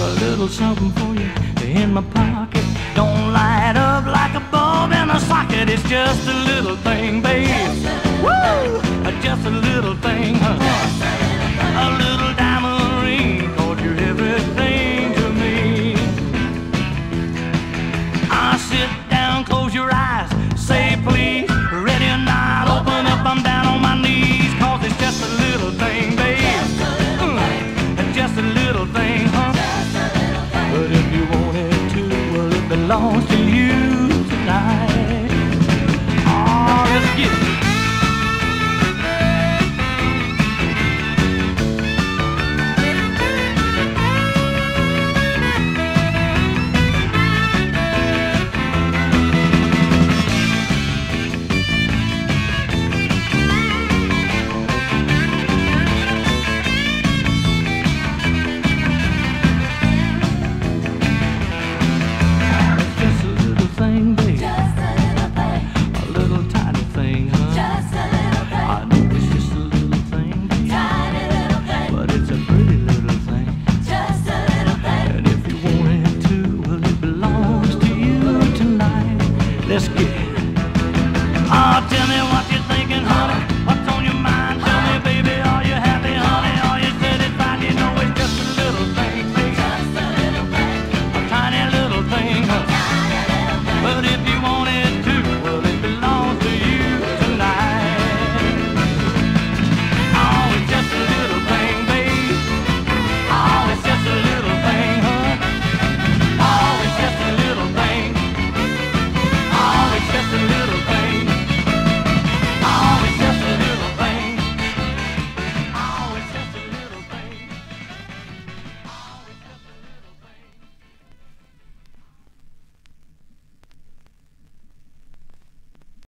a little something for you in my pocket. Don't light up like a bulb in a socket. It's just a little thing, babe. Woo! Just a little thing, huh? A little diamond ring, 'cause you're everything to me. I sit down, close your eyes, say please, ready or not, open up, I'm down on my knees, 'cause it's just a little thing, babe. Just a little thing, huh? But if you want it to, well, it belongs to you.